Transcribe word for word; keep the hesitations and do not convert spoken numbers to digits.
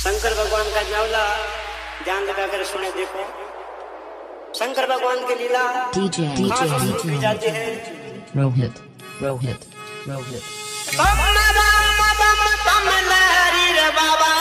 शंकर भगवान का न्यौला ध्यान लगाकर सुने देखो। शंकर भगवान की लीला डीजे डीजे की जाती है। रोहित रोहित रोहित बम बम बम बम लहरी रे बाबा